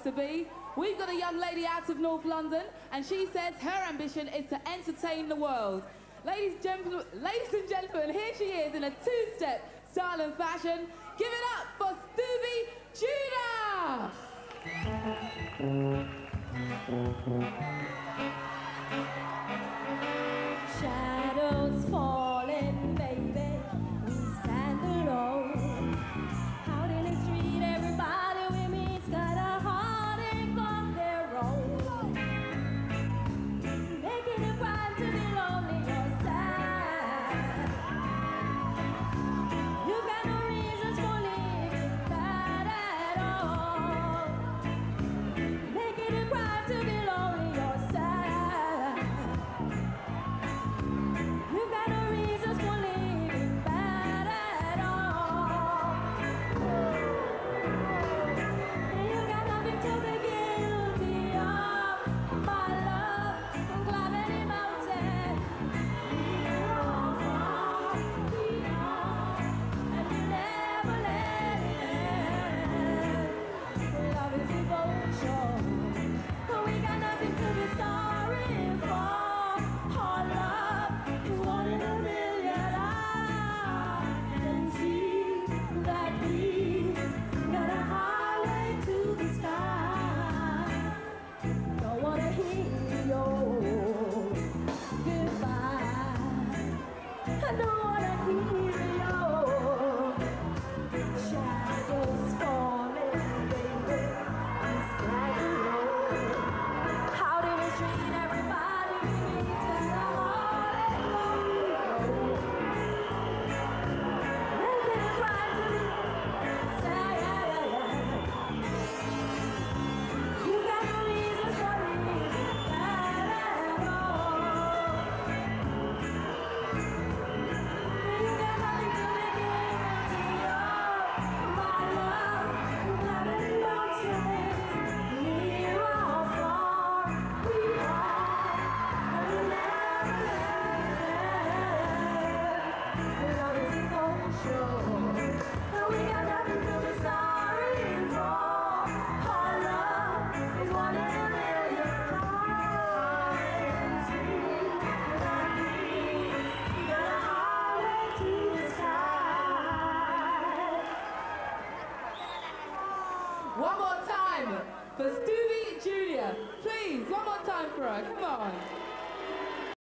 to be. We've got a young lady out of North London, and she says her ambition is to entertain the world. Ladies and gentlemen, here she is in a two-step style and fashion. Give it up for Stubby Judah! Shadows fall.